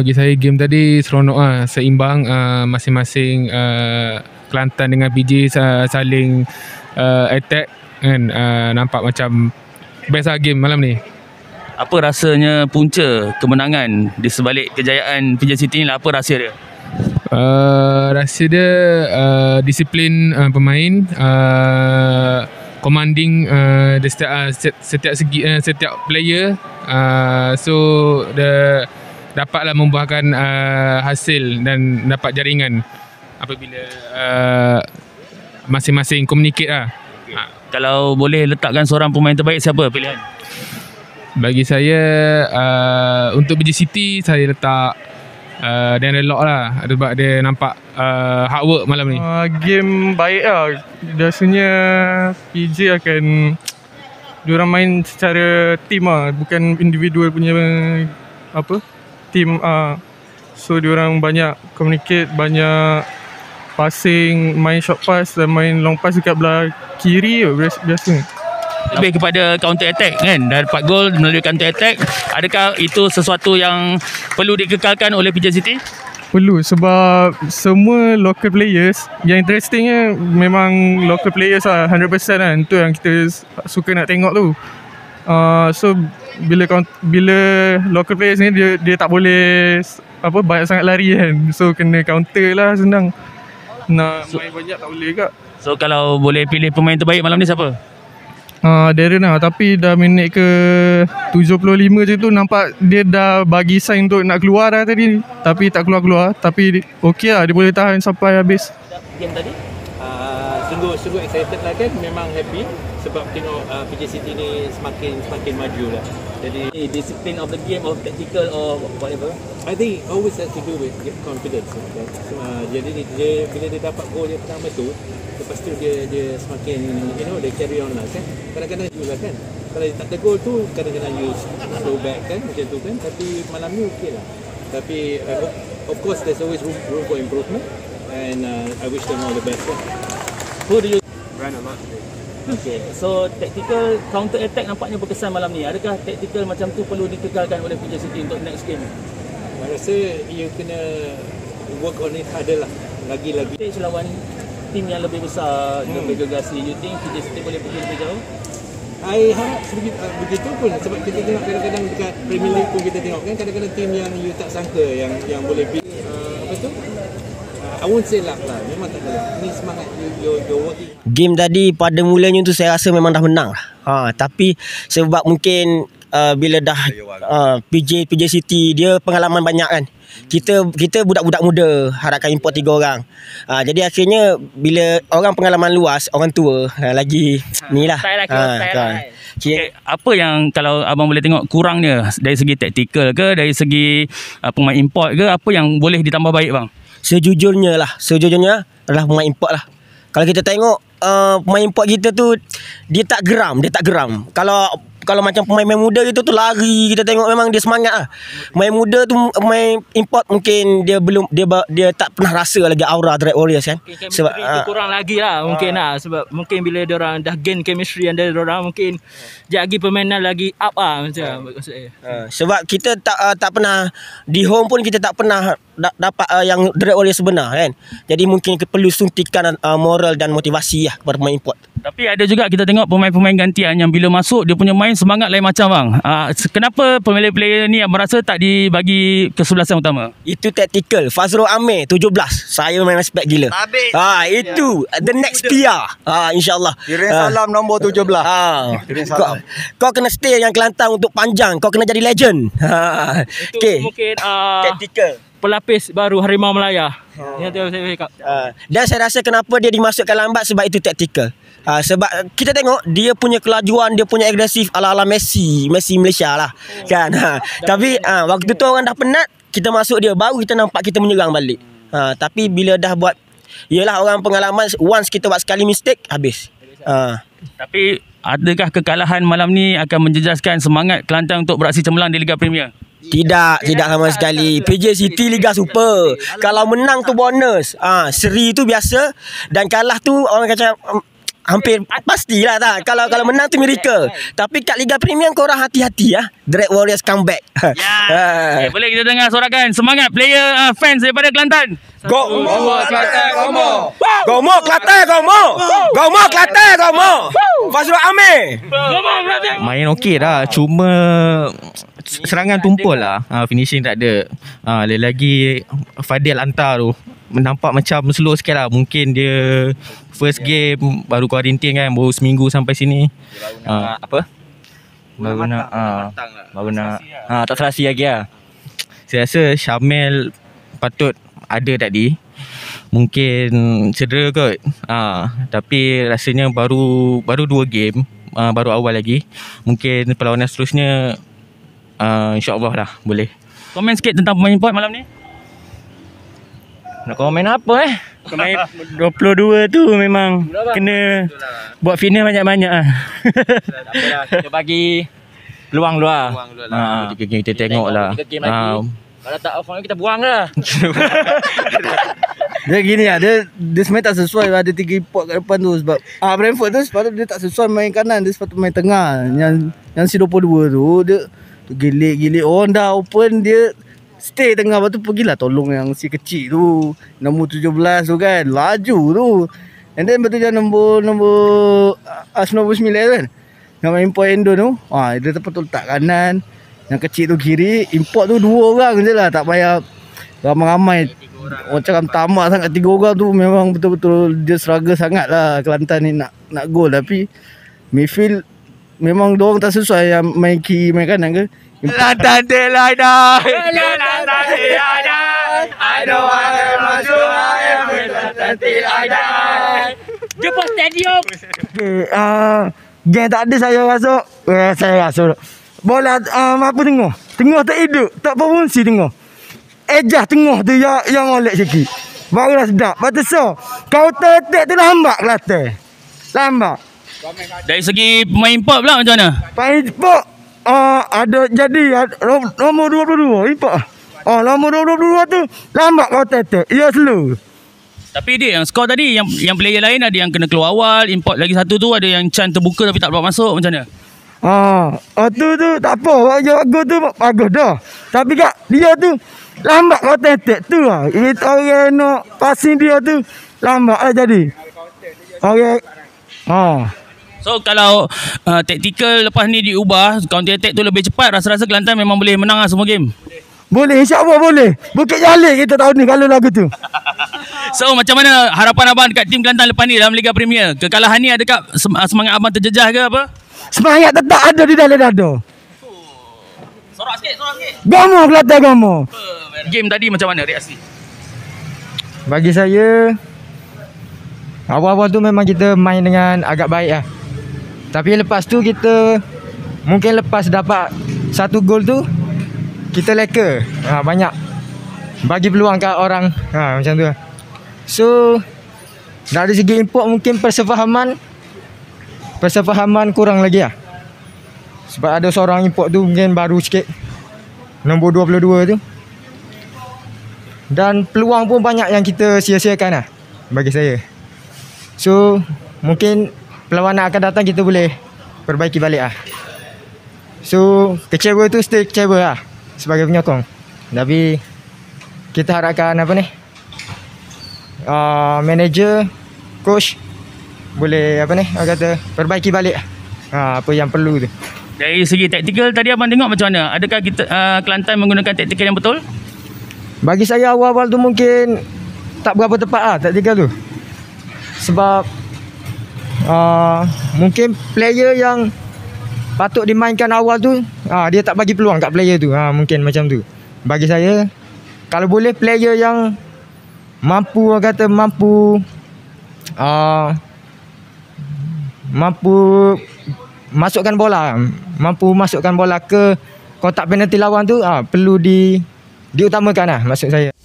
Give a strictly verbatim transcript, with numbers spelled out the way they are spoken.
bagi saya game tadi seronok lah, seimbang, uh, masing-masing uh, Kelantan dengan P J uh, saling uh, attack kan, uh, nampak macam best lah game malam ni. Apa rasanya punca kemenangan di sebalik kejayaan P J City ni lah, apa rahsia dia? Uh, rahsia dia uh, disiplin uh, pemain, uh, commanding uh, setiap, uh, setiap segi uh, setiap player, uh, so the dapatlah membuahkan uh, hasil dan dapat jaringan apabila uh, masing-masing communicate lah. Okay. Ha. Kalau boleh letakkan seorang pemain terbaik, siapa pilihan? Bagi saya uh, untuk P J City saya letak uh, Darren Lock lah, sebab dia nampak uh, hard work malam ni. Uh, game baik lah. Biasanya P J akan diorang main secara team lah, bukan individual punya apa team. Uh, so diorang banyak communicate, banyak passing, main short pass dan main long pass dekat belah kiri biasa. Lebih kepada counter attack kan, dah dapat gol melalui counter attack. Adakah itu sesuatu yang perlu dikekalkan oleh P J City? Perlu, sebab semua local players. Yang interestingnya memang local players lah, one hundred percent kan. Itu yang kita suka nak tengok tu. Uh, so bila bila local players ni dia dia tak boleh apa banyak sangat lari kan. So kena counter lah, senang. Nak main banyak tak boleh kak. So kalau boleh pilih pemain terbaik malam ni siapa? Uh, Darren lah, tapi dah minit ke tujuh puluh lima je tu nampak dia dah bagi sign untuk nak keluar dah tadi. Tapi tak keluar-keluar. Tapi okey lah, dia boleh tahan sampai habis. Game tadi? Uh, sungguh, sungguh excited lah kan. Memang happy sebab tengok uh, P J City ni semakin semakin maju lah. Jadi discipline of the game or tactical or whatever, I think always has to do with confidence. Okay? So, uh, jadi dia, bila dia dapat gol yang pertama tu, lepas tu dia dia semakin, you know, dia carry on lah kan. Kadang-kadang juga kan, kalau dia tak ada gol tu kadang-kadang you slow back kan, macam tu kan. Tapi malam ni okey lah. Tapi uh, of course there's always room, room for improvement, and uh, I wish them all the best lah. Who do you Run a lot today. Okay, so tactical counter attack nampaknya berkesan malam ni. Adakah tactical macam tu perlu dikekalkan oleh P J City untuk next game? Saya rasa you kena work on it harder lah, lagi-lagi. Stage lawan tim yang lebih besar, hmm. lebih gegasi. You think P J City boleh pergi lebih jauh? I harap begitu, uh, begitu pun, sebab kita tengok kadang-kadang dekat Premier League pun kita tengok kan, kadang-kadang tim yang you tak sangka yang yang boleh beat uh, apa tu? Uh, I won't say luck lah, memang tak ada. Ni semangat you, you, you're working. Game tadi pada mulanya tu saya rasa memang dah menang lah. Ha, tapi sebab mungkin uh, bila dah uh, P J P J City dia pengalaman banyak kan. Kita kita budak-budak muda harapkan import tiga orang. Ha, jadi akhirnya bila orang pengalaman luas, orang tua ha, lagi ni lah. Ha, kan. Okay, apa yang kalau abang boleh tengok kurangnya dari segi taktikal ke, dari segi uh, pemain import ke, apa yang boleh ditambah baik bang? Sejujurnya lah, sejujurnya adalah pemain import lah. Kalau kita tengok uh, pemain import kita tu dia tak geram, dia tak geram. Kalau kalau macam pemain-pemain muda gitu tu lari, kita tengok memang dia semangat lah. Pemain muda tu, pemain import mungkin dia belum dia dia tak pernah rasa lagi aura Dread Warriors kan. Okay, sebab uh, kurang lagi lah mungkin uh, lah sebab mungkin bila dia orang dah gain chemistry yang dia orang mungkin lagi permainan lagi up lah macam uh, maksud saya. Uh, sebab kita tak uh, tak pernah di home pun kita tak pernah da- dapat uh, yang Dread Warriors sebenar kan. Jadi mungkin perlu suntikan uh, moral dan motivasi lah kepada pemain import. Tapi ada juga kita tengok pemain-pemain gantian yang bila masuk dia punya main semangat lain macam bang. Uh, kenapa player-player ni merasa tak dibagi kesebelasan utama? Itu tactical. Fazrul Amir tujuh belas. Saya memang respect gila. Ha, itu ya. The next P R. Ha, insya-Allah. Kirim salam ha. Nombor tujuh belas. Ha. Kau, kau kena stay yang Kelantan untuk panjang. Kau kena jadi legend. Ha. Itu okay. mungkin uh, tactical. Pelapis baru Harimau Melaya. Ha. Yang saya cakap. Ha. Dan saya rasa kenapa dia dimasukkan lambat sebab itu tactical. Ha, sebab kita tengok dia punya kelajuan, dia punya agresif ala-ala Messi, Messi Malaysia lah. Oh. Kan. Ha. Tapi ha, waktu tu orang dah penat, kita masuk dia baru kita nampak kita menyerang balik. Ha, tapi bila dah buat, yelah orang pengalaman once kita buat sekali mistake habis. Ha. Tapi adakah kekalahan malam ni akan menjejaskan semangat Kelantan untuk beraksi cemerlang di Liga Premier? Tidak, tidak sama sekali. P J City Liga Super. Kalau menang tu bonus. Ah, ha, seri tu biasa dan kalah tu orang kata hampir pastilah tak. Kalau kalau menang tu miracle. Tapi kat Liga Premier korang hati-hati ya. Dread Warriors comeback. Ya. Okay, boleh kita dengar sorakan semangat player uh, fans daripada Kelantan. Gomo Kelantan, Gomo. Gomo Kelantan, Gomo. Gomo Kelantan, Gomo. Fazrul Amir. Main okey dah, cuma serangan tumpul lah. Ha, finishing tak ada. Ha, lagi Fadil hantar tu nampak macam slow sikit lah. Mungkin dia first game baru quarantine kan, baru seminggu sampai sini. Ha, apa? Baru nak ha, baru nak ha, tak serasi lagi lah. Saya rasa Syamil patut ada tadi. Mungkin cedera kot. Ha, tapi rasanya baru baru dua game. Ha, baru awal lagi. Mungkin perlawanan seterusnya uh, insya-Allah lah boleh. Komen sikit tentang pemain import malam ni. Nak komen apa eh? Pemain dua puluh dua tu memang kena buat fitness banyak-banyak ah. Tak apalah, kita bagi peluang dulu lah. Ha, kita, kita tengok lah. Ha, kalau tak off kita buang lah. Dia gini lah, dia, dia sebenarnya tak sesuai ada tiga import kat depan tu. Sebab ah Brentford tu sepatutnya dia tak sesuai main kanan, dia sepatutnya main tengah. Yang yang si dua puluh dua tu dia tu gilik-gilik orang dah open, dia stay tengah. Lepas tu pergilah tolong yang si kecil tu, nombor tujuh belas tu kan, laju tu. And then betul je nombor nombor uh, sembilan puluh sembilan kan, yang main import Endo tu, ah dia betul letak kanan, yang kecil tu kiri. Import tu dua orang je lah, tak payah ramai-ramai. Orang cakap tamak sangat tiga orang tu. Memang betul-betul dia struggle sangat lah Kelantan ni nak nak gol. Tapi midfield memang diorang tak sesuai yang main kiri main kanan ke. Kelantan delay dah. Kelantan delay dah. I don't want to masuk air. Kelantan delay dah. Jumpa stadium. Okay, uh, game tak ada saya rasuk. Eh, saya rasuk. Bola um, apa tengok? Tengok tak hidup, tak berfungsi tengok. Ejah tengok tu yang yang molek sikit. Barulah sedap. Lepas so, counter attack tu lambat Kelantan. Lambat. Dari segi pemain import pula macam mana? Pemain import uh, ada jadi ada, nombor dua puluh dua import. Oh, nombor dua puluh dua tu lambat counter attack. Ya slow. Tapi dia yang skor tadi, yang yang player lain ada yang kena keluar awal, import lagi satu tu ada yang chance terbuka tapi tak dapat masuk, macam mana? Ah, oh, tu tu tak apa. Bagus tu bagus dah. Tapi kak dia tu lambat kau tetek tu lah. Itu orang nak passing dia tu lambat lah jadi. Okey. Ha. So kalau uh, taktikal lepas ni diubah, counter attack tu lebih cepat, rasa-rasa Kelantan memang boleh menang lah semua game. Boleh, insya-Allah boleh. Bukit Jalil kita tahun ni kalau lagu tu. So macam mana harapan abang dekat tim Kelantan lepas ni dalam Liga Premier? Kekalahan ni adakah semangat abang terjejah ke apa? Semangat tetap ada di dalam dada. Sorak sikit, sorak sikit. Gomo Kelantan gomo. Game tadi macam mana reaksi? Bagi saya, awal-awal tu memang kita main dengan agak baik lah. Tapi lepas tu kita, mungkin lepas dapat satu gol tu, kita leka ha, banyak bagi peluang kat orang ha, macam tu. So dari segi import mungkin persefahaman Persefahaman kurang lagi lah. Sebab ada seorang import tu mungkin baru sikit, nombor dua puluh dua tu. Dan peluang pun banyak yang kita sia-siakan lah bagi saya. So mungkin perlawanan akan datang kita boleh perbaiki balik lah. So kecewa tu stay kecewa lah sebagai penyokong. Tapi kita harapkan apa ni, uh, manager, coach boleh apa ni, orang kata perbaiki balik ha, apa yang perlu tu. Dari segi taktikal tadi abang tengok macam mana? Adakah kita uh, Kelantan menggunakan taktikal yang betul? Bagi saya awal-awal tu mungkin tak berapa tepat lah taktikal tu. Sebab uh, mungkin player yang patut dimainkan awal tu uh, dia tak bagi peluang kat player tu. Ha, mungkin macam tu. Bagi saya, kalau boleh player yang mampu, orang kata mampu uh, mampu masukkan bola, mampu masukkan bola ke kotak penalti lawan tu, ah perlu di diutamakan lah maksud saya.